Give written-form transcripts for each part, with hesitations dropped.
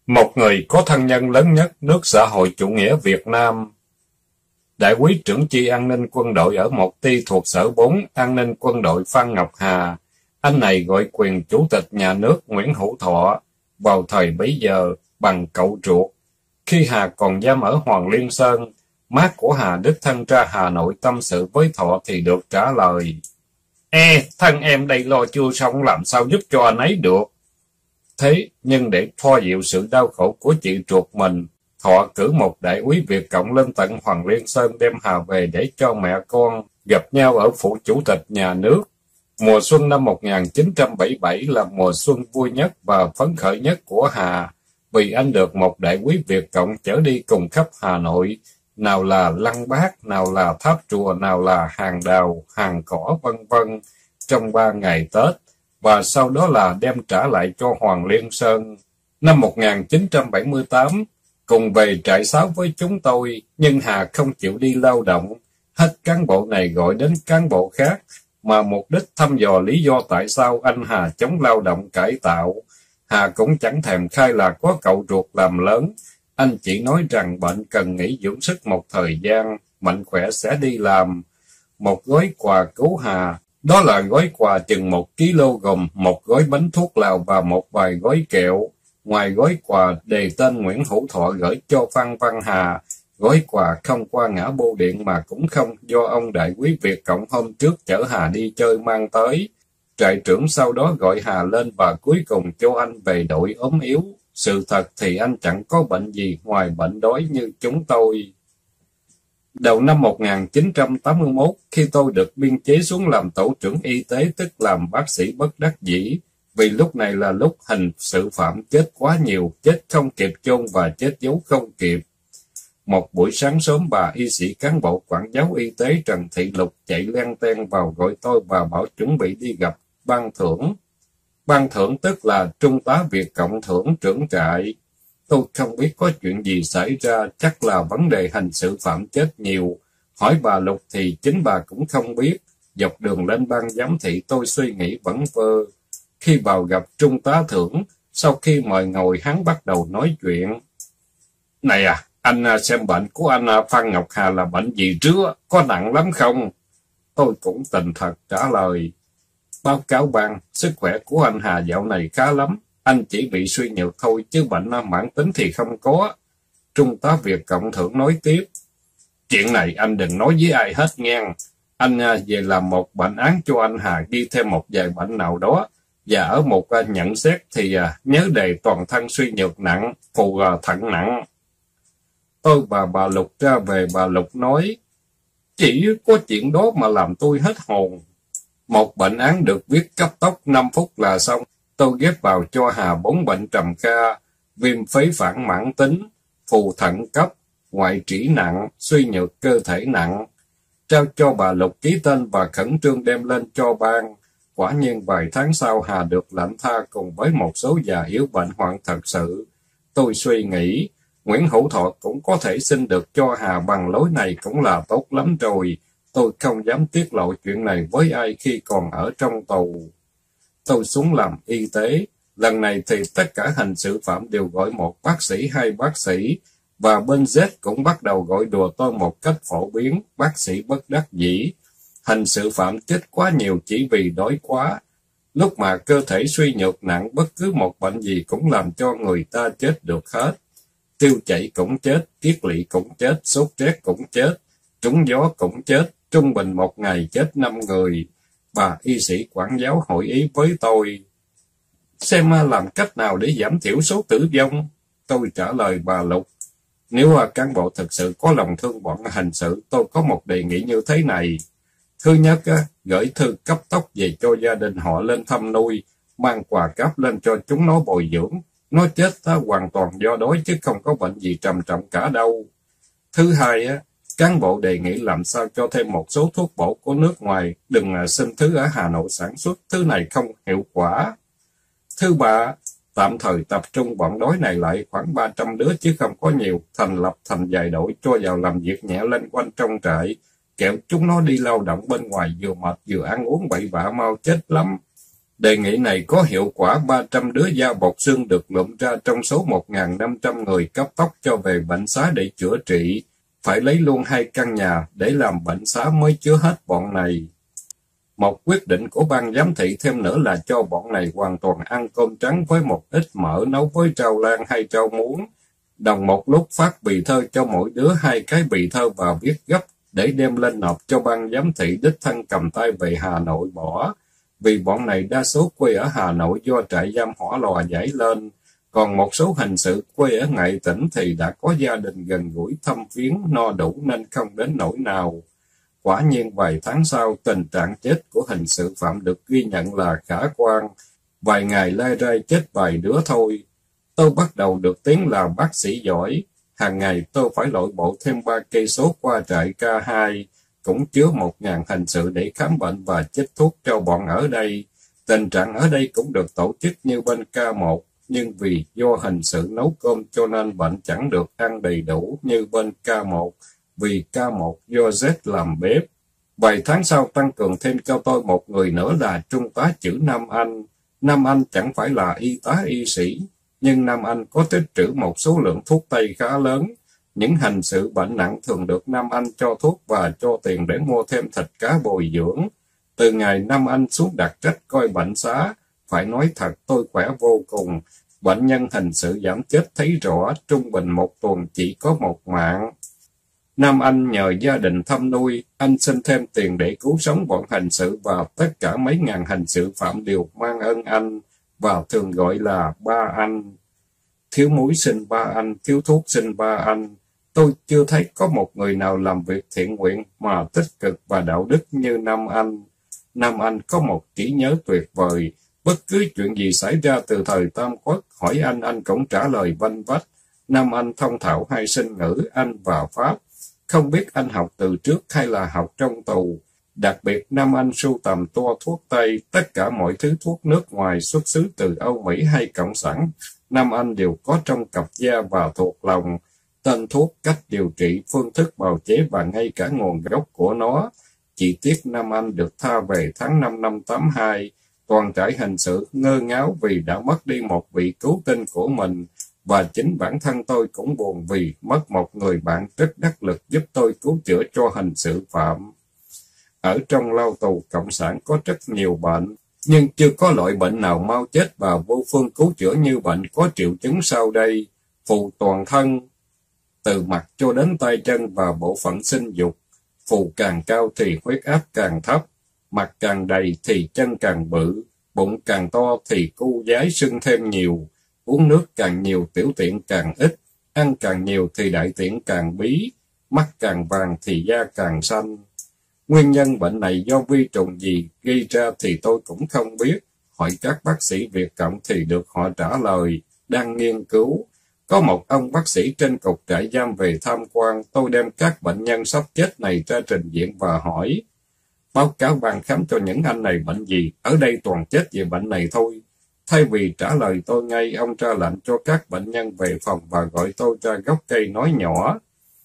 Một người có thân nhân lớn nhất nước xã hội chủ nghĩa Việt Nam. Đại úy trưởng chi an ninh quân đội ở một ty thuộc Sở 4 An ninh quân đội Phan Ngọc Hà. Anh này gọi quyền Chủ tịch Nhà nước Nguyễn Hữu Thọ vào thời bấy giờ bằng cậu ruột. Khi Hà còn giam ở Hoàng Liên Sơn, má của Hà đích thân ra Hà Nội tâm sự với Thọ thì được trả lời: thân em đây lo chưa xong, làm sao giúp cho anh ấy được. Thế nhưng để thoa dịu sự đau khổ của chị ruột mình, Thọ cử một đại úy Việt Cộng lên tận Hoàng Liên Sơn đem Hà về để cho mẹ con gặp nhau ở phủ Chủ tịch Nhà nước. Mùa xuân năm 1977 là mùa xuân vui nhất và phấn khởi nhất của Hà, vì anh được một đại úy Việt Cộng chở đi cùng khắp Hà Nội, nào là Lăng Bác, nào là Tháp Chùa, nào là Hàng Đào, Hàng Cỏ, vân vân, trong 3 ngày Tết, và sau đó là đem trả lại cho Hoàng Liên Sơn. Năm 1978, cùng về trại 6 với chúng tôi, nhưng Hà không chịu đi lao động. Hết cán bộ này gọi đến cán bộ khác, mà mục đích thăm dò lý do tại sao anh Hà chống lao động cải tạo. Hà cũng chẳng thèm khai là có cậu ruột làm lớn. Anh chỉ nói rằng bệnh cần nghỉ dưỡng sức một thời gian, mạnh khỏe sẽ đi làm. Một gói quà cứu Hà, đó là gói quà chừng 1 kg gồm một gói bánh thuốc lào và một vài gói kẹo. Ngoài gói quà đề tên Nguyễn Hữu Thọ gửi cho Phan Văn Hà, gói quà không qua ngã bưu điện mà cũng không do ông đại úy Việt Cộng hôm trước chở Hà đi chơi mang tới. Trại trưởng sau đó gọi Hà lên và cuối cùng cho anh về đội ốm yếu. Sự thật thì anh chẳng có bệnh gì ngoài bệnh đói như chúng tôi. Đầu năm 1981, khi tôi được biên chế xuống làm tổ trưởng y tế, tức làm bác sĩ bất đắc dĩ, vì lúc này là lúc hình sự phạm chết quá nhiều, chết không kịp chôn và chết giấu không kịp. Một buổi sáng sớm, bà y sĩ cán bộ quản giáo y tế Trần Thị Lục chạy len ten vào gọi tôi và bảo chuẩn bị đi gặp ban thưởng. Ban thưởng tức là Trung tá Việt Cộng thưởng trưởng trại. Tôi không biết có chuyện gì xảy ra, chắc là vấn đề hình sự phạm chết nhiều. Hỏi bà Lục thì chính bà cũng không biết. Dọc đường lên ban giám thị tôi suy nghĩ vẩn vơ. Khi vào gặp Trung tá thưởng, sau khi mời ngồi hắn bắt đầu nói chuyện. Này anh xem bệnh của anh Phan Ngọc Hà là bệnh gì trước, có nặng lắm không? Tôi cũng tình thật trả lời. Báo cáo ban, sức khỏe của anh Hà dạo này khá lắm. Anh chỉ bị suy nhược thôi chứ bệnh mãn tính thì không có. Trung tá Việt Cộng thưởng nói tiếp. Chuyện này anh đừng nói với ai hết nghe. Anh về làm một bệnh án cho anh Hà ghi thêm một vài bệnh nào đó. Và ở một nhận xét thì nhớ đề toàn thân suy nhược nặng, phù thận nặng. Tôi và bà Lục ra về, bà Lục nói. Chỉ có chuyện đó mà làm tôi hết hồn. Một bệnh án được viết cấp tốc 5 phút là xong. Tôi ghép vào cho Hà 4 bệnh trầm kha: viêm phế quản mãn tính, phù thận cấp, ngoại trĩ nặng, suy nhược cơ thể nặng. Trao cho bà Lục ký tên và khẩn trương đem lên cho ban. Quả nhiên vài tháng sau Hà được lãnh tha cùng với một số già yếu bệnh hoạn thật sự. Tôi suy nghĩ, Nguyễn Hữu Thọ cũng có thể xin được cho Hà bằng lối này cũng là tốt lắm rồi. Tôi không dám tiết lộ chuyện này với ai khi còn ở trong tù. Tôi xuống làm y tế. Lần này thì tất cả hình sự phạm đều gọi một bác sĩ hay bác sĩ. Và bên Z cũng bắt đầu gọi đùa tôi một cách phổ biến, bác sĩ bất đắc dĩ. Hình sự phạm chết quá nhiều chỉ vì đói quá. Lúc mà cơ thể suy nhược nặng, bất cứ một bệnh gì cũng làm cho người ta chết được hết. Tiêu chảy cũng chết, kiết lỵ cũng chết, sốt rét cũng chết, trúng gió cũng chết, trung bình một ngày chết 5 người. Bà y sĩ quản giáo hội ý với tôi. Xem làm cách nào để giảm thiểu số tử vong? Tôi trả lời bà Lục. Nếu cán bộ thực sự có lòng thương bọn hình sự, tôi có một đề nghị như thế này. Thứ nhất, gửi thư cấp tốc về cho gia đình họ lên thăm nuôi, mang quà cáp lên cho chúng nó bồi dưỡng. Nó chết hoàn toàn do đói chứ không có bệnh gì trầm trọng cả đâu. Thứ hai, cán bộ đề nghị làm sao cho thêm một số thuốc bổ của nước ngoài, đừng xin thứ ở Hà Nội sản xuất, thứ này không hiệu quả. Thứ ba, tạm thời tập trung bọn đói này lại khoảng 300 đứa chứ không có nhiều, thành lập thành vài đội cho vào làm việc nhẹ lên quanh trong trại, kẻo chúng nó đi lao động bên ngoài vừa mệt vừa ăn uống bậy bạ mau chết lắm. Đề nghị này có hiệu quả, 300 đứa da bọc xương được lụm ra trong số 1.500 người cấp tốc cho về bệnh xá để chữa trị. Phải lấy luôn 2 căn nhà để làm bệnh xá mới chứa hết bọn này. Một quyết định của ban giám thị thêm nữa là cho bọn này hoàn toàn ăn cơm trắng với một ít mỡ nấu với rau lan hay rau muống. Đồng một lúc phát bì thơ cho mỗi đứa 2 cái bì thơ và viết gấp để đem lên nộp cho ban giám thị đích thân cầm tay về Hà Nội bỏ. Vì bọn này đa số quê ở Hà Nội do trại giam Hỏa Lò giải lên, còn một số hình sự quê ở ngoại tỉnh thì đã có gia đình gần gũi thăm viếng no đủ nên không đến nỗi nào. Quả nhiên vài tháng sau, tình trạng chết của hình sự phạm được ghi nhận là khả quan. Vài ngày lai rai chết vài đứa thôi. Tôi bắt đầu được tiếng là bác sĩ giỏi. Hàng ngày tôi phải lội bộ thêm 3 cây số qua trại K2, cũng chứa 1.000 hình sự để khám bệnh và chích thuốc cho bọn ở đây. Tình trạng ở đây cũng được tổ chức như bên K1, nhưng vì do hình sự nấu cơm cho nên bệnh chẳng được ăn đầy đủ như bên K1, vì K1 do Z làm bếp. Vài tháng sau tăng cường thêm cho tôi một người nữa là trung tá chữ Nam Anh. Nam Anh chẳng phải là y tá y sĩ, nhưng Nam Anh có tích trữ một số lượng thuốc tây khá lớn. Những hành sự bệnh nặng thường được Nam Anh cho thuốc và cho tiền để mua thêm thịt cá bồi dưỡng. Từ ngày Nam Anh xuống đặt trách coi bệnh xá, phải nói thật tôi khỏe vô cùng. Bệnh nhân hình sự giảm chết thấy rõ, trung bình một tuần chỉ có 1 mạng. Nam Anh nhờ gia đình thăm nuôi, anh xin thêm tiền để cứu sống bọn hình sự và tất cả mấy ngàn hình sự phạm đều mang ơn anh, và thường gọi là ba anh. Thiếu muối xin ba anh, thiếu thuốc xin ba anh. Tôi chưa thấy có một người nào làm việc thiện nguyện mà tích cực và đạo đức như Nam Anh. Nam Anh có một trí nhớ tuyệt vời. Bất cứ chuyện gì xảy ra từ thời Tam Quốc, hỏi anh cũng trả lời vanh vách. Nam Anh thông thạo 2 sinh ngữ, Anh và Pháp. Không biết anh học từ trước hay là học trong tù. Đặc biệt Nam Anh sưu tầm toa thuốc Tây, tất cả mọi thứ thuốc nước ngoài xuất xứ từ Âu Mỹ hay Cộng sản. Nam Anh đều có trong cặp da và thuộc lòng. Tên thuốc, cách điều trị, phương thức bào chế và ngay cả nguồn gốc của nó. Chỉ tiếc Nam Anh được tha về tháng 5 năm 82. Toàn trại hình sự ngơ ngáo vì đã mất đi một vị cứu tinh của mình. Và chính bản thân tôi cũng buồn vì mất một người bạn rất đắc lực giúp tôi cứu chữa cho hình sự phạm. Ở trong lao tù Cộng sản có rất nhiều bệnh, nhưng chưa có loại bệnh nào mau chết và vô phương cứu chữa như bệnh có triệu chứng sau đây: phù toàn thân, từ mặt cho đến tay chân và bộ phận sinh dục. Phù càng cao thì huyết áp càng thấp, mặt càng đầy thì chân càng bự, bụng càng to thì cu giái sưng thêm nhiều, uống nước càng nhiều tiểu tiện càng ít, ăn càng nhiều thì đại tiện càng bí, mắt càng vàng thì da càng xanh. Nguyên nhân bệnh này do vi trùng gì gây ra thì tôi cũng không biết. Hỏi các bác sĩ Việt Cộng thì được họ trả lời, đang nghiên cứu. Có một ông bác sĩ trên cục trại giam về tham quan, tôi đem các bệnh nhân sắp chết này ra trình diện và hỏi: báo cáo ban khám cho những anh này bệnh gì, ở đây toàn chết về bệnh này thôi. Thay vì trả lời tôi ngay, ông ra lệnh cho các bệnh nhân về phòng và gọi tôi ra gốc cây nói nhỏ: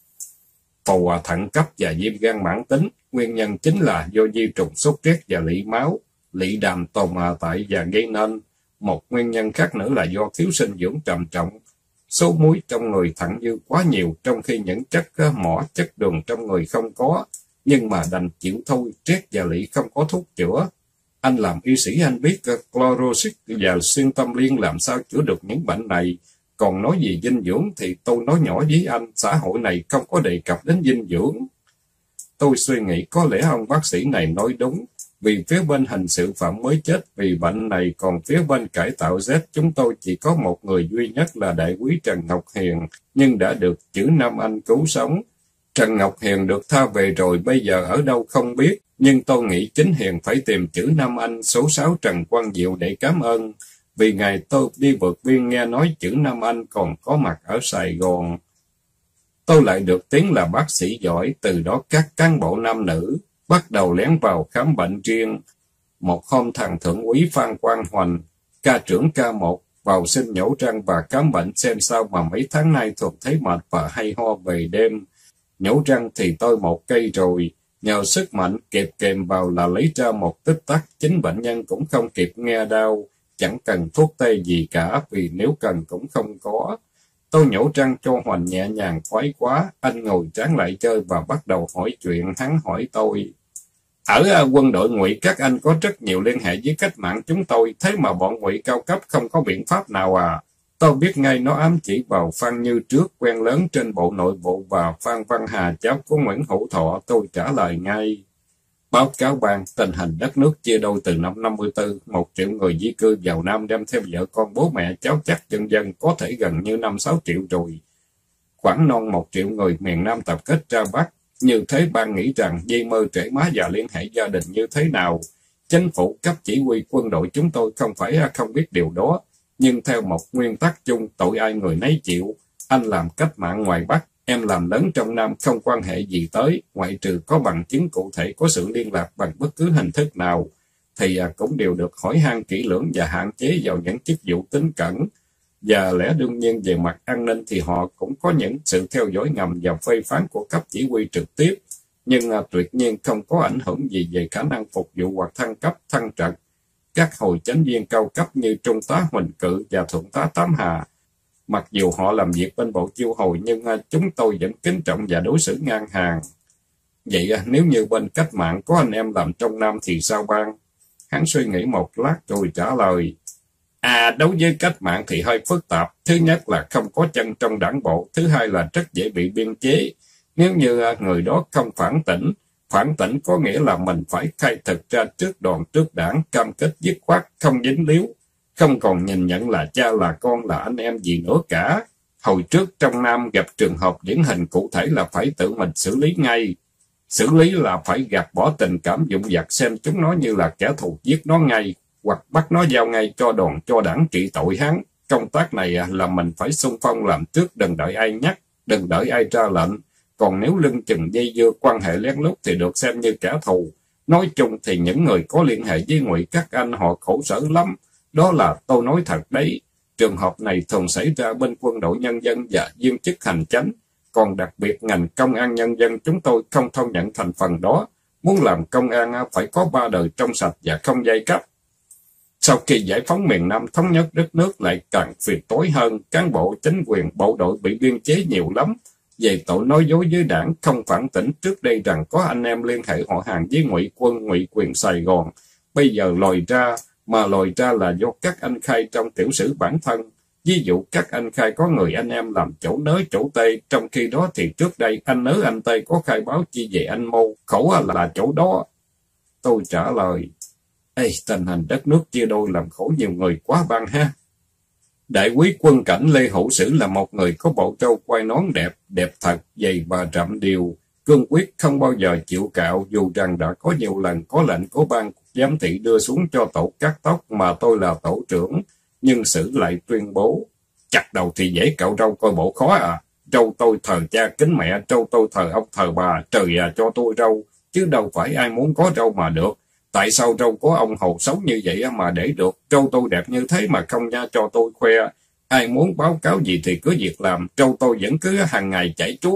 phù thận cấp và viêm gan mãn tính, nguyên nhân chính là do vi trùng sốt rét và lỵ máu, lỵ đàm tồn tại và gây nên. Một nguyên nhân khác nữa là do thiếu sinh dưỡng trầm trọng. Số muối trong người thận dư quá nhiều, trong khi những chất mỏ, chất đường trong người không có. Nhưng mà đành chịu thôi, rét và lỵ không có thuốc chữa. Anh làm y sĩ anh biết chloroxy và xuyên tâm liên làm sao chữa được những bệnh này. Còn nói về dinh dưỡng thì tôi nói nhỏ với anh, xã hội này không có đề cập đến dinh dưỡng. Tôi suy nghĩ có lẽ ông bác sĩ này nói đúng, vì phía bên hình sự phạm mới chết vì bệnh này, còn phía bên cải tạo Z chúng tôi chỉ có một người duy nhất là đại úy Trần Ngọc Hiền, nhưng đã được chữ Nam Anh cứu sống. Trần Ngọc Hiền được tha về rồi, bây giờ ở đâu không biết, nhưng tôi nghĩ chính Hiền phải tìm chữ Nam Anh số 6 Trần Quang Diệu để cảm ơn, vì ngày tôi đi vượt biên nghe nói chữ Nam Anh còn có mặt ở Sài Gòn. Tôi lại được tiếng là bác sĩ giỏi, từ đó các cán bộ nam nữ bắt đầu lén vào khám bệnh riêng. Một hôm thằng thượng úy Phan Quang Hoành, ca trưởng K1, vào xin nhổ răng và khám bệnh xem sao mà mấy tháng nay thường thấy mệt và hay ho về đêm. Nhổ răng thì tôi 1 cây rồi, Nhờ sức mạnh kịp kèm vào là lấy ra một tích tắc, chính bệnh nhân cũng không kịp nghe đau, chẳng cần thuốc tê gì cả vì nếu cần cũng không có. Tôi nhổ răng cho Hoành nhẹ nhàng khoái quá, anh ngồi tráng lại chơi và bắt đầu hỏi chuyện. Hắn hỏi tôi, ở quân đội Ngụy các anh có rất nhiều liên hệ với cách mạng chúng tôi, thế mà bọn Ngụy cao cấp không có biện pháp nào à? Tôi biết ngay nó ám chỉ vào Phan Như Trước, quen lớn trên Bộ Nội vụ, và Phan Văn Hà, cháu của Nguyễn Hữu Thọ. Tôi trả lời ngay. Báo cáo ban, tình hình đất nước chia đôi từ năm 54, 1 triệu người di cư vào Nam đem theo vợ con bố mẹ cháu chắc dân dân có thể gần như 5-6 triệu rồi. Khoảng non 1 triệu người miền Nam tập kết ra Bắc. Như thế ban nghĩ rằng dây mơ trễ má và liên hệ gia đình như thế nào? Chính phủ cấp chỉ huy quân đội chúng tôi không phải không biết điều đó, nhưng theo một nguyên tắc chung, tội ai người nấy chịu. Anh làm cách mạng ngoài Bắc, em làm lớn trong Nam, không quan hệ gì tới, ngoại trừ có bằng chứng cụ thể có sự liên lạc bằng bất cứ hình thức nào, thì cũng đều được hỏi han kỹ lưỡng và hạn chế vào những chức vụ tín cẩn. Và lẽ đương nhiên về mặt an ninh thì họ cũng có những sự theo dõi ngầm và phê phán của cấp chỉ huy trực tiếp, nhưng tuyệt nhiên không có ảnh hưởng gì về khả năng phục vụ hoặc thăng cấp thăng trận. Các hồi chánh viên cao cấp như Trung tá Huỳnh Cự và Thượng tá Tám Hà, mặc dù họ làm việc bên bộ chiêu hồi nhưng chúng tôi vẫn kính trọng và đối xử ngang hàng. Vậy nếu như bên cách mạng có anh em làm trong Nam thì sao ban? Hắn suy nghĩ một lát rồi trả lời. Đối với cách mạng thì hơi phức tạp. Thứ nhất là không có chân trong đảng bộ. Thứ hai là rất dễ bị biên chế. Nếu như người đó không phản tỉnh có nghĩa là mình phải khai thực ra trước đoàn trước đảng, cam kết dứt khoát, không dính líu, không còn nhìn nhận là cha là con là anh em gì nữa cả. Hồi trước trong Nam gặp trường hợp điển hình cụ thể là phải tự mình xử lý ngay. Xử lý là phải gạt bỏ tình cảm dụng dặt, xem chúng nó như là kẻ thù, giết nó ngay, hoặc bắt nó giao ngay cho đoàn cho đảng trị tội hắn. Công tác này là mình phải xung phong làm trước, đừng đợi ai nhắc, đừng đợi ai ra lệnh. Còn nếu lưng chừng dây dưa quan hệ lén lút thì được xem như kẻ thù. Nói chung thì những người có liên hệ với Ngụy các anh họ khổ sở lắm. Đó là tôi nói thật đấy. Trường hợp này thường xảy ra bên quân đội nhân dân và viên chức hành chánh. Còn đặc biệt ngành công an nhân dân chúng tôi không thông nhận thành phần đó. Muốn làm công an phải có 3 đời trong sạch và không dây cấp. Sau khi giải phóng miền Nam thống nhất đất nước lại càng phiền toái hơn, cán bộ chính quyền bộ đội bị biên chế nhiều lắm. Về tội nói dối với đảng, không phản tỉnh trước đây rằng có anh em liên hệ họ hàng với Ngụy quân, Ngụy quyền Sài Gòn. Bây giờ lòi ra là do các anh khai trong tiểu sử bản thân. Ví dụ các anh khai có người anh em làm chỗ nới chỗ tê, trong khi đó thì trước đây anh nớ anh tê có khai báo chi về anh Mô, khổ là chỗ đó. Tôi trả lời, tình hình đất nước chia đôi làm khổ nhiều người quá ban ha. Đại úy quân cảnh Lê Hữu Sử là một người có bộ râu quai nón đẹp thật, dày và rậm đều, cương quyết không bao giờ chịu cạo, dù rằng đã có nhiều lần có lệnh của ban giám thị đưa xuống cho tổ cắt tóc mà tôi là tổ trưởng, nhưng Sử lại tuyên bố, chặt đầu thì dễ cạo râu coi bộ khó à, râu tôi thờ cha kính mẹ, râu tôi thờ ông thờ bà, trời cho tôi râu, chứ đâu phải ai muốn có râu mà được. Tại sao râu có ông hầu xấu như vậy mà để được, râu tôi đẹp như thế mà không nha cho tôi khoe. Ai muốn báo cáo gì thì cứ việc làm, râu tôi vẫn cứ hàng ngày chảy chuốt.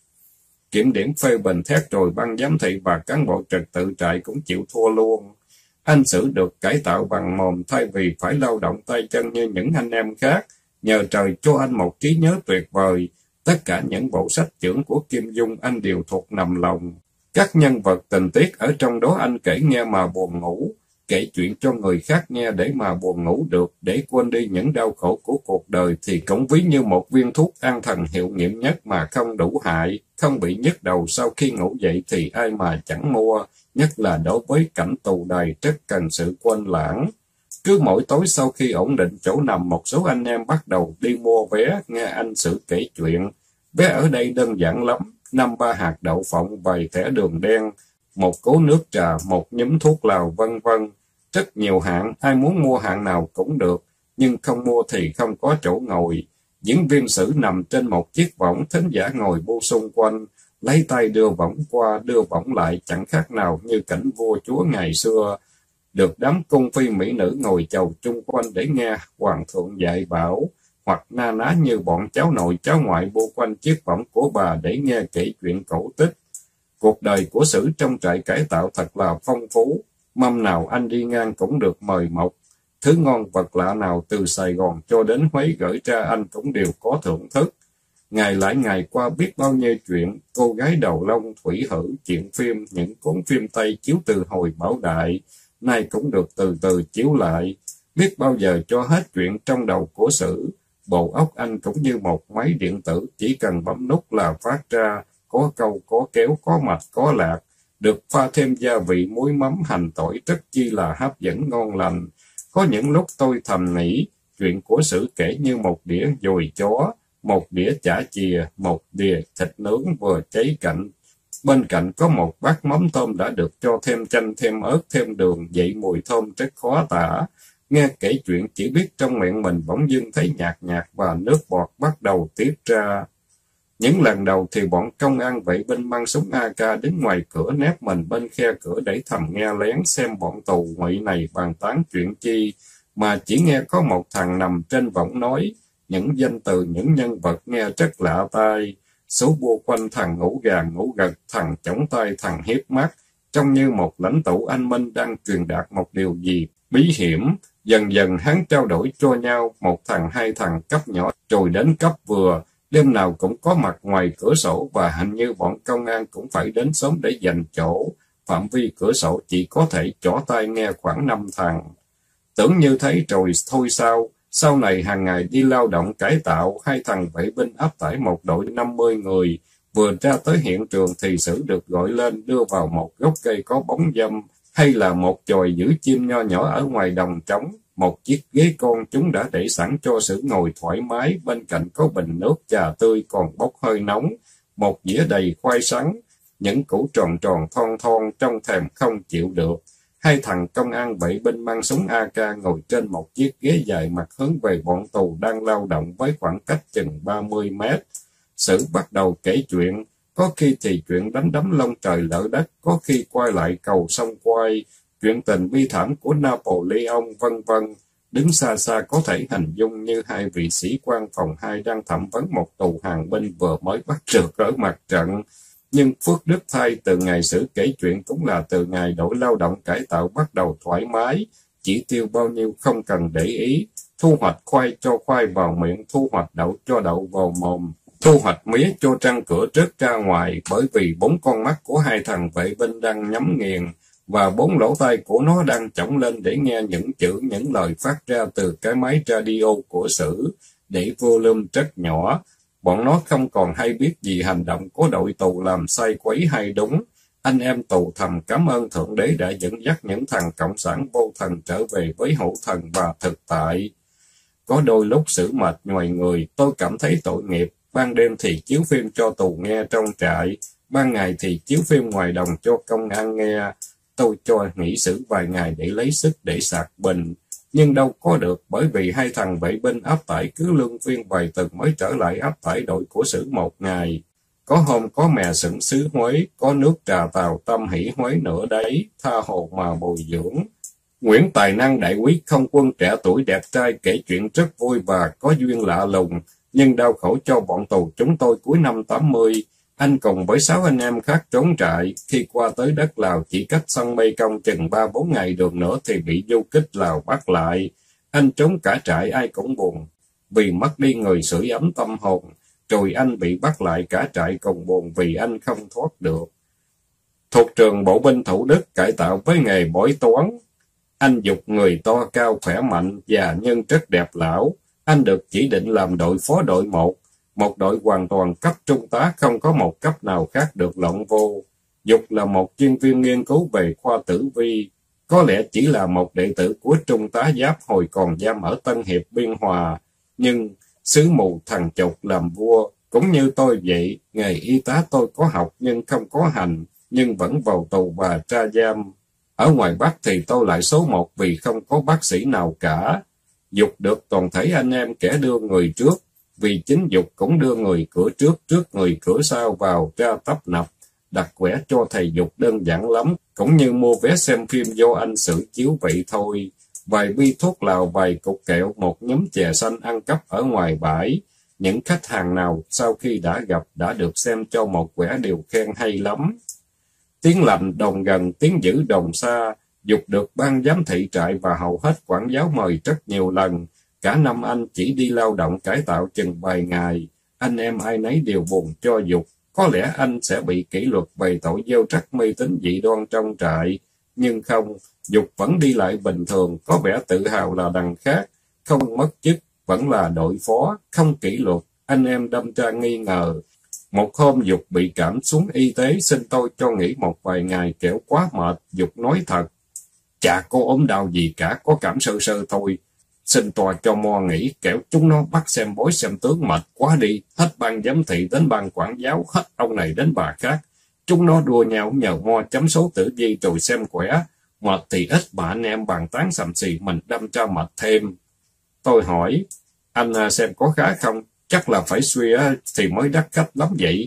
Kiểm điểm phê bình thét rồi ban giám thị và cán bộ trật tự trại cũng chịu thua luôn. Anh Sử được cải tạo bằng mồm thay vì phải lao động tay chân như những anh em khác. Nhờ trời cho anh một trí nhớ tuyệt vời. Tất cả những bộ sách chưởng của Kim Dung anh đều thuộc nằm lòng. Các nhân vật tình tiết ở trong đó anh kể nghe mà buồn ngủ. Kể chuyện cho người khác nghe để mà buồn ngủ được, để quên đi những đau khổ của cuộc đời thì cũng ví như một viên thuốc an thần hiệu nghiệm nhất mà không đủ hại, không bị nhức đầu sau khi ngủ dậy thì ai mà chẳng mua, nhất là đối với cảnh tù đầy rất cần sự quên lãng. Cứ mỗi tối sau khi ổn định chỗ nằm, một số anh em bắt đầu đi mua vé, nghe anh Sử kể chuyện. Vé ở đây đơn giản lắm, 5-3 hạt đậu phộng, vài thẻ đường đen, một cốc nước trà, một nhúm thuốc lào, vân vân. Rất nhiều hạng, ai muốn mua hạng nào cũng được, nhưng không mua thì không có chỗ ngồi. Diễn viên Sử nằm trên một chiếc võng, thính giả ngồi bu xung quanh, lấy tay đưa võng qua, đưa võng lại, chẳng khác nào như cảnh vua chúa ngày xưa. Được đám cung phi mỹ nữ ngồi chầu chung quanh để nghe hoàng thượng dạy bảo, hoặc na ná như bọn cháu nội cháu ngoại bu quanh chiếc võng của bà để nghe kể chuyện cổ tích. Cuộc đời của Sử trong trại cải tạo thật là phong phú. Mâm nào anh đi ngang cũng được mời mọc. Thứ ngon vật lạ nào từ Sài Gòn cho đến Huế gửi ra anh cũng đều có thưởng thức. Ngày lại ngày qua biết bao nhiêu chuyện, cô gái đầu lông, thủy hử, chuyện phim, những cuốn phim Tây chiếu từ hồi Bảo Đại, nay cũng được từ từ chiếu lại. Biết bao giờ cho hết chuyện trong đầu của Sử. Bộ óc anh cũng như một máy điện tử, chỉ cần bấm nút là phát ra, có câu, có kéo, có mạch, có lạc, được pha thêm gia vị muối mắm hành tỏi rất chi là hấp dẫn ngon lành. Có những lúc tôi thầm nghĩ, chuyện của Sử kể như một đĩa dồi chó, một đĩa chả chìa, một đĩa thịt nướng vừa cháy cạnh. Bên cạnh có một bát mắm tôm đã được cho thêm chanh, thêm ớt, thêm đường, vậy mùi thơm rất khó tả. Nghe kể chuyện chỉ biết trong miệng mình bỗng dưng thấy nhạt nhạt và nước bọt bắt đầu tiết ra. Những lần đầu thì bọn công an vệ binh mang súng AK đứng ngoài cửa nép mình bên khe cửa để thầm nghe lén xem bọn tù ngụy này bàn tán chuyện chi, mà chỉ nghe có một thằng nằm trên võng nói, những danh từ những nhân vật nghe rất lạ tai, số bua quanh thằng ngủ gà ngủ gật, thằng chống tay, thằng hiếp mắt, trông như một lãnh tụ anh minh đang truyền đạt một điều gì bí hiểm. Dần dần hắn trao đổi cho nhau, một thằng hai thằng cấp nhỏ rồi đến cấp vừa, đêm nào cũng có mặt ngoài cửa sổ và hình như bọn công an cũng phải đến sớm để giành chỗ. Phạm vi cửa sổ chỉ có thể trỏ tai nghe khoảng 5 thằng. Tưởng như thấy rồi thôi sao, sau này hàng ngày đi lao động cải tạo, hai thằng vệ binh áp tải một đội 50 người. Vừa ra tới hiện trường thì Sử được gọi lên đưa vào một gốc cây có bóng dâm, hay là một chòi giữ chim nho nhỏ ở ngoài đồng trống. Một chiếc ghế con chúng đã để sẵn cho Sử ngồi thoải mái, bên cạnh có bình nước trà tươi còn bốc hơi nóng, một dĩa đầy khoai sắn, những củ tròn tròn thon thon trong thèm không chịu được. Hai thằng công an vệ binh mang súng AK ngồi trên một chiếc ghế dài mặt hướng về bọn tù đang lao động với khoảng cách chừng 30 mét. Sử bắt đầu kể chuyện, có khi thì chuyện đánh đấm lông trời lỡ đất, có khi quay lại cầu sông quay, chuyện tình bi thảm của Napoleon vân vân. Đứng xa xa có thể hình dung như hai vị sĩ quan phòng 2 đang thẩm vấn một tù hàng binh vừa mới bắt được ở mặt trận. Nhưng phước đức thay, từ ngày Sử kể chuyện cũng là từ ngày đội lao động cải tạo bắt đầu thoải mái, chỉ tiêu bao nhiêu không cần để ý, thu hoạch khoai cho khoai vào miệng, thu hoạch đậu cho đậu vào mồm, thu hoạch mía cho răng cửa rớt ra ngoài, bởi vì 4 con mắt của hai thằng vệ binh đang nhắm nghiền, và 4 lỗ tai của nó đang chổng lên để nghe những chữ, những lời phát ra từ cái máy radio của Sử, để volume rất nhỏ. Bọn nó không còn hay biết gì hành động của đội tù làm sai quấy hay đúng. Anh em tù thầm cảm ơn Thượng Đế đã dẫn dắt những thằng cộng sản vô thần trở về với hữu thần và thực tại. Có đôi lúc Sử mệt nhoài người, tôi cảm thấy tội nghiệp. Ban đêm thì chiếu phim cho tù nghe trong trại, ban ngày thì chiếu phim ngoài đồng cho công an nghe. Tôi cho nghỉ Sử vài ngày để lấy sức để sạc bình. Nhưng đâu có được, bởi vì hai thằng vệ binh áp tải cứ luân phiên vài tuần mới trở lại áp tải đội của Sử một ngày. Có hôm có mè sửng xứ Huế, có nước trà tàu tâm hỷ Huế nữa đấy, tha hồ mà bồi dưỡng. Nguyễn Tài Năng đại quý không quân trẻ tuổi đẹp trai kể chuyện rất vui và có duyên lạ lùng, nhưng đau khổ cho bọn tù chúng tôi cuối năm 80. Anh cùng với 6 anh em khác trốn trại, khi qua tới đất Lào chỉ cách sông Mê Công chừng 3-4 ngày đường nữa thì bị du kích Lào bắt lại. Anh trốn cả trại ai cũng buồn, vì mất đi người sưởi ấm tâm hồn, rồi anh bị bắt lại cả trại cùng buồn vì anh không thoát được. Thuộc trường bộ binh Thủ Đức cải tạo với nghề bói toán. Anh Dục người to cao khỏe mạnh, già nhưng rất đẹp lão. Anh được chỉ định làm đội phó đội 1. Một đội hoàn toàn cấp trung tá, không có một cấp nào khác được lộn vô. Dục là một chuyên viên nghiên cứu về khoa tử vi, có lẽ chỉ là một đệ tử của trung tá Giáp hồi còn giam ở Tân Hiệp Biên Hòa. Nhưng sứ mù thằng Chục làm vua, cũng như tôi vậy, nghề y tá tôi có học nhưng không có hành, nhưng vẫn vào tù và tra giam. Ở ngoài Bắc thì tôi lại số 1 vì không có bác sĩ nào cả. Dục được toàn thể anh em kẻ đưa người trước, vì chính Dục cũng đưa người cửa trước người cửa sau vào ra tấp nập. Đặt quẻ cho thầy Dục đơn giản lắm, cũng như mua vé xem phim do anh Sử chiếu vậy thôi. Vài bi thuốc lào, vài cục kẹo, một nhóm chè xanh ăn cắp ở ngoài bãi. Những khách hàng nào sau khi đã gặp đã được xem cho một quẻ đều khen hay lắm. Tiếng lành đồn gần, tiếng dữ đồn xa, Dục được ban giám thị trại và hầu hết quản giáo mời rất nhiều lần. Cả năm anh chỉ đi lao động cải tạo chừng vài ngày. Anh em ai nấy đều buồn cho Dục. Có lẽ anh sẽ bị kỷ luật về tội gieo rắc mê tín dị đoan trong trại. Nhưng không, Dục vẫn đi lại bình thường, có vẻ tự hào là đằng khác. Không mất chức, vẫn là đội phó, không kỷ luật. Anh em đâm ra nghi ngờ. Một hôm Dục bị cảm xuống y tế, xin tôi cho nghỉ một vài ngày kẻo quá mệt. Dục nói thật: chả có ốm đau gì cả, có cảm sơ sơ thôi. Xin tòa cho mo nghỉ, kẻo chúng nó bắt xem bói xem tướng mệt quá đi. Hết ban giám thị đến ban quản giáo, hết ông này đến bà khác. Chúng nó đua nhau nhờ mo chấm số tử vi rồi xem khỏe. Mệt thì ít mà anh em bàn tán sầm xì, mình đâm cho mệt thêm. Tôi hỏi: anh xem có khá không? Chắc là phải suy thì mới đắt khách lắm vậy.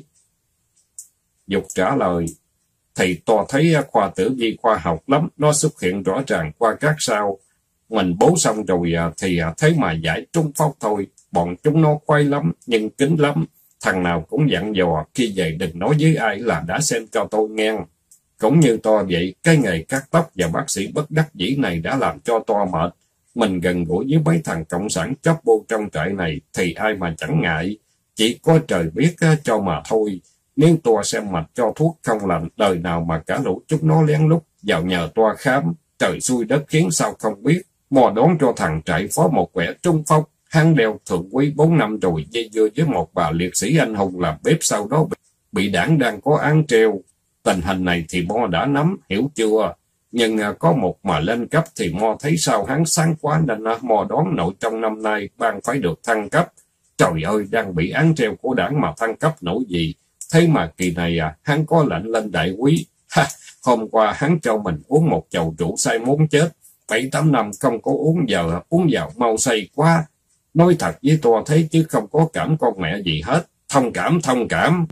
Dục trả lời: thì tòa thấy khoa tử vi khoa học lắm, nó xuất hiện rõ ràng qua các sao. Mình bố xong rồi thì thế mà giải trúng phóc thôi. Bọn chúng nó quay lắm, nhưng kín lắm. Thằng nào cũng dặn dò, khi về đừng nói với ai là đã xem cho tôi nghe. Cũng như to vậy, cái nghề cắt tóc và bác sĩ bất đắc dĩ này đã làm cho to mệt. Mình gần gũi với mấy thằng cộng sản chóp bu trong trại này thì ai mà chẳng ngại. Chỉ có trời biết cho mà thôi. Nếu toa xem mạch cho thuốc không lành, đời nào mà cả lũ chúng nó lén lút vào nhờ toa khám. Trời xui đất khiến sao không biết. Mò đón cho thằng trại phó một quẻ trung phong. Hắn đeo thượng quý 4 năm rồi, dây dưa với một bà liệt sĩ anh hùng làm bếp, sau đó bị đảng đang có án treo. Tình hình này thì Mo đã nắm, hiểu chưa? Nhưng có một mà lên cấp thì Mo thấy sao hắn sáng quá nên Mo đoán nội trong năm nay ban phải được thăng cấp. Trời ơi, đang bị án treo của đảng mà thăng cấp nổi gì. Thế mà kỳ này hắn có lệnh lên đại quý. Ha, hôm qua hắn cho mình uống một chầu rượu say muốn chết. 7-8 năm không có uống, giờ uống vào mau say quá. Nói thật với toa thấy chứ không có cảm con mẹ gì hết. Thông cảm, thông cảm.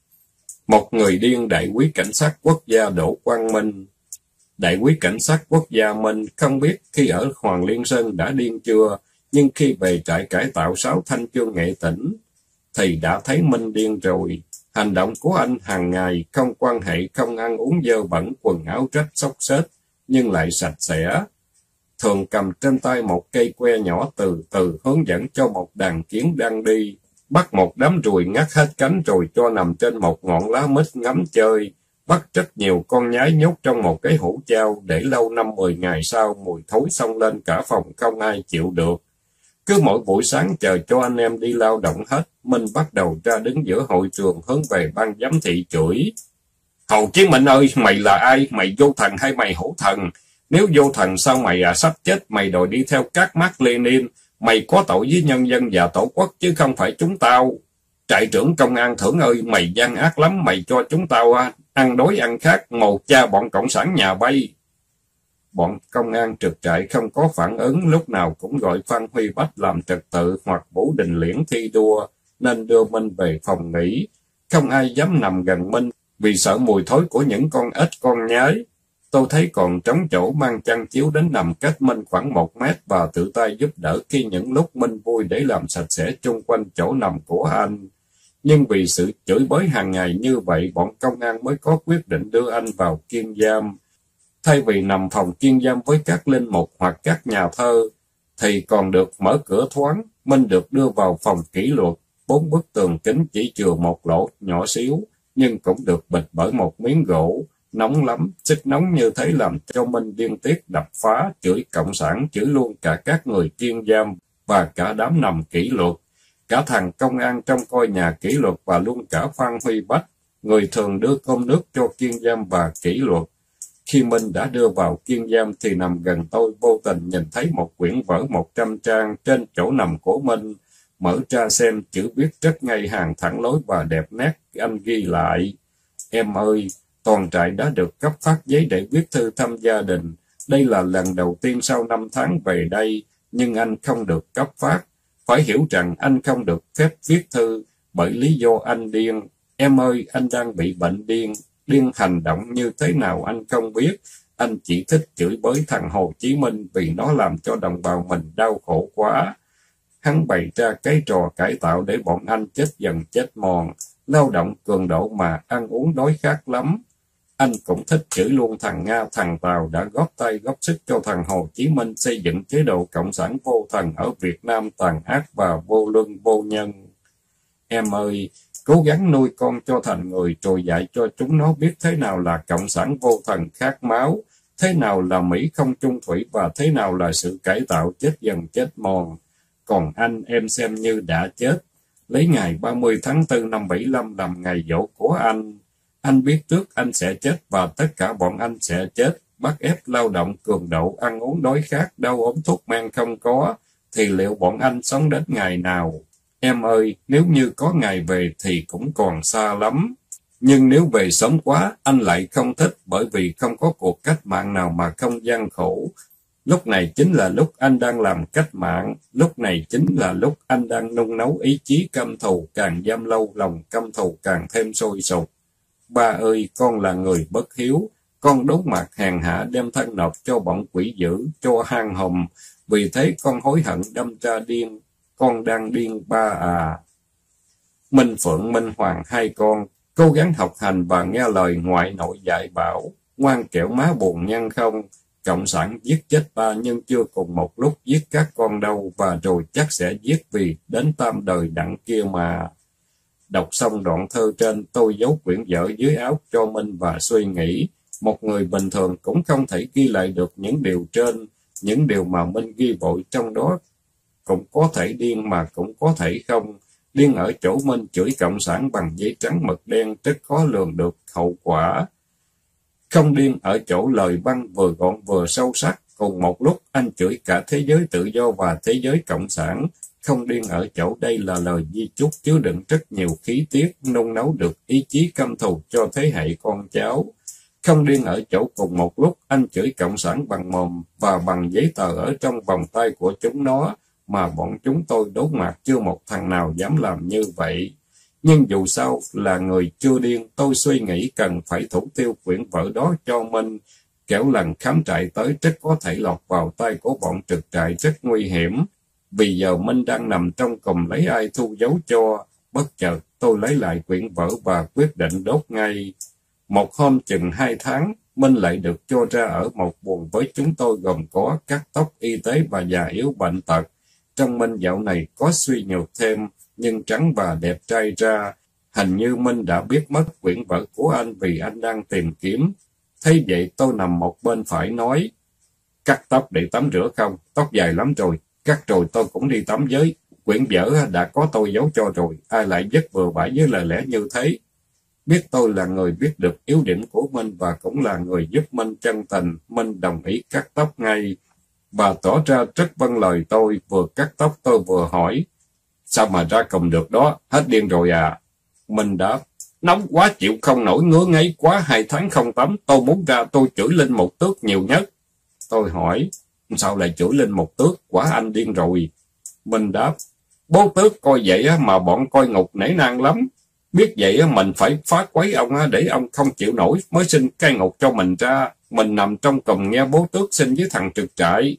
Một người điên đại quý cảnh sát quốc gia Đỗ Quang Minh. Đại quý cảnh sát quốc gia Minh không biết khi ở Hoàng Liên Sơn đã điên chưa, nhưng khi về trại cải tạo 6 Thanh Chương Nghệ Tỉnh thì đã thấy Minh điên rồi. Hành động của anh hàng ngày không quan hệ, không ăn uống dơ bẩn, quần áo rách xốc xếch nhưng lại sạch sẽ. Thường cầm trên tay một cây que nhỏ, từ từ hướng dẫn cho một đàn kiến đang đi. Bắt một đám ruồi ngắt hết cánh rồi cho nằm trên một ngọn lá mít ngắm chơi. Bắt rất nhiều con nhái nhốt trong một cái hũ chao, để lâu 5-10 ngày sau mùi thối xông lên cả phòng, không ai chịu được. Cứ mỗi buổi sáng chờ cho anh em đi lao động hết, Minh bắt đầu ra đứng giữa hội trường hướng về ban giám thị chửi: Hồ Chí Minh ơi, mày là ai? Mày vô thần hay mày hữu thần? Nếu vô thần sao mày sắp chết mày đòi đi theo các Mác Lênin? Mày có tội với nhân dân và tổ quốc chứ không phải chúng tao. Trại trưởng công an Thưởng ơi, mày gian ác lắm, mày cho chúng tao ăn đói ăn khát, một cha bọn cộng sản nhà bay. Bọn công an trực trại không có phản ứng, lúc nào cũng gọi Phan Huy Bách làm trật tự hoặc Vũ Đình Liễn thi đua, nên đưa Minh về phòng nghỉ. Không ai dám nằm gần Minh vì sợ mùi thối của những con ếch con nhái. Tôi thấy còn trống chỗ, mang chăn chiếu đến nằm cách Minh khoảng 1 mét và tự tay giúp đỡ khi những lúc Minh vui để làm sạch sẽ chung quanh chỗ nằm của anh. Nhưng vì sự chửi bới hàng ngày như vậy, bọn công an mới có quyết định đưa anh vào kiên giam. Thay vì nằm phòng kiên giam với các linh mục hoặc các nhà thơ, thì còn được mở cửa thoáng. Minh được đưa vào phòng kỷ luật, 4 bức tường kính chỉ chừa một lỗ nhỏ xíu, nhưng cũng được bịt bởi một miếng gỗ. Nóng lắm, sức nóng như thế làm cho Minh điên tiết đập phá, chửi cộng sản, chửi luôn cả các người kiên giam và cả đám nằm kỷ luật. Cả thằng công an trong coi nhà kỷ luật và luôn cả Phan Huy Bách, người thường đưa cơm nước cho kiên giam và kỷ luật. Khi Minh đã đưa vào kiên giam thì nằm gần tôi, vô tình nhìn thấy một quyển vở 100 trang trên chỗ nằm của Minh. Mở ra xem, chữ viết rất ngay hàng, thẳng lối và đẹp nét. Anh ghi lại: Em ơi, toàn trại đã được cấp phát giấy để viết thư thăm gia đình. Đây là lần đầu tiên sau 5 tháng về đây, nhưng anh không được cấp phát. Phải hiểu rằng anh không được phép viết thư, bởi lý do anh điên. Em ơi, anh đang bị bệnh điên. Điên hành động như thế nào anh không biết. Anh chỉ thích chửi bới thằng Hồ Chí Minh vì nó làm cho đồng bào mình đau khổ quá. Hắn bày ra cái trò cải tạo để bọn anh chết dần chết mòn. Lao động cường độ mà ăn uống đói khát lắm. Anh cũng thích chửi luôn thằng Nga, thằng Tàu đã góp tay góp sức cho thằng Hồ Chí Minh xây dựng chế độ cộng sản vô thần ở Việt Nam tàn ác và vô luân vô nhân. Em ơi, cố gắng nuôi con cho thành người rồi dạy cho chúng nó biết thế nào là cộng sản vô thần khát máu, thế nào là Mỹ không chung thủy và thế nào là sự cải tạo chết dần chết mòn. Còn anh em xem như đã chết. Lấy ngày 30 tháng 4 năm 75 làm ngày giỗ của anh. Anh biết trước anh sẽ chết và tất cả bọn anh sẽ chết. Bắt ép lao động cường độ, ăn uống đói khát, đau ốm thuốc men không có, thì liệu bọn anh sống đến ngày nào? Em ơi, nếu như có ngày về thì cũng còn xa lắm. Nhưng nếu về sớm quá, anh lại không thích, bởi vì không có cuộc cách mạng nào mà không gian khổ. Lúc này chính là lúc anh đang làm cách mạng, lúc này chính là lúc anh đang nung nấu ý chí căm thù, càng giam lâu lòng căm thù càng thêm sôi sục. Ba ơi, con là người bất hiếu, con đốt mặt hèn hạ đem thân nộp cho bọn quỷ dữ, cho hang hùm, vì thế con hối hận đâm ra điên, con đang điên ba à. Minh Phượng, Minh Hoàng hai con, cố gắng học hành và nghe lời ngoại nội dạy bảo, ngoan kẻo má buồn nhân không. Cộng sản giết chết ba nhưng chưa cùng một lúc giết các con đâu, và rồi chắc sẽ giết vì đến tam đời đặng kia mà. Đọc xong đoạn thơ trên, tôi giấu quyển vở dưới áo cho Minh và suy nghĩ. Một người bình thường cũng không thể ghi lại được những điều trên, những điều mà Minh ghi vội trong đó. Cũng có thể điên mà cũng có thể không. Điên ở chỗ Minh chửi cộng sản bằng giấy trắng mực đen rất khó lường được hậu quả. Không điên ở chỗ lời văn vừa gọn vừa sâu sắc, cùng một lúc anh chửi cả thế giới tự do và thế giới cộng sản. Không điên ở chỗ đây là lời di chúc chứa đựng rất nhiều khí tiết, nung nấu được ý chí căm thù cho thế hệ con cháu. Không điên ở chỗ cùng một lúc anh chửi cộng sản bằng mồm và bằng giấy tờ ở trong vòng tay của chúng nó, mà bọn chúng tôi đốt mặt chưa một thằng nào dám làm như vậy. Nhưng dù sao là người chưa điên, tôi suy nghĩ cần phải thủ tiêu quyển vở đó cho Minh, kẻo lần khám trại tới rất có thể lọt vào tay của bọn trực trại rất nguy hiểm. Vì giờ Minh đang nằm trong cùm lấy ai thu dấu cho. Bất chợt tôi lấy lại quyển vở và quyết định đốt ngay. Một hôm chừng 2 tháng, Minh lại được cho ra ở một buồng với chúng tôi gồm có cắt tóc y tế và già yếu bệnh tật. Trong Minh dạo này có suy nhược thêm, nhưng trắng và đẹp trai ra. Hình như Minh đã biết mất quyển vở của anh vì anh đang tìm kiếm. Thấy vậy tôi nằm một bên phải nói, cắt tóc để tắm rửa không? Tóc dài lắm rồi. Cắt rồi tôi cũng đi tắm với. Quyển vở đã có tôi giấu cho rồi. Ai lại dứt bừa bãi với lời lẽ như thế? Biết tôi là người biết được yếu điểm của Minh và cũng là người giúp Minh chân tình. Minh đồng ý cắt tóc ngay. Bà tỏ ra rất vâng lời tôi. Vừa cắt tóc tôi vừa hỏi, sao mà ra cùm được đó? Hết điên rồi à? Minh đáp, nóng quá chịu không nổi, ngứa ngáy quá, 2 tháng không tắm. Tôi muốn ra tôi chửi Linh một tước nhiều nhất. Tôi hỏi, sao lại chửi Linh một tước? Quả anh điên rồi. Minh đáp, bố tước coi vậy mà bọn coi ngục nể nang lắm. Biết vậy mình phải phá quấy ông để ông không chịu nổi mới xin cai ngục cho mình ra. Mình nằm trong cùm nghe bố tước xin với thằng trực trại.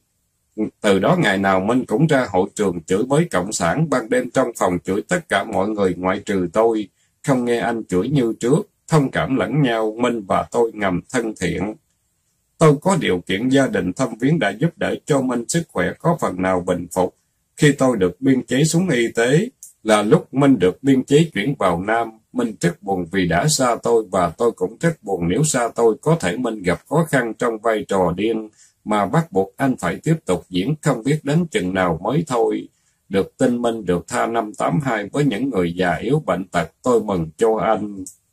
Từ đó ngày nào Minh cũng ra hội trường chửi với cộng sản, ban đêm trong phòng chửi tất cả mọi người ngoại trừ tôi. Không nghe anh chửi như trước, thông cảm lẫn nhau, Minh và tôi ngầm thân thiện. Tôi có điều kiện gia đình thăm viếng đã giúp đỡ cho Minh sức khỏe có phần nào bình phục. Khi tôi được biên chế xuống y tế, là lúc Minh được biên chế chuyển vào Nam. Minh rất buồn vì đã xa tôi và tôi cũng rất buồn nếu xa tôi có thể Minh gặp khó khăn trong vai trò điên, mà bắt buộc anh phải tiếp tục diễn không biết đến chừng nào mới thôi. Được tin Minh được tha năm 82 với những người già yếu bệnh tật, tôi mừng cho anh.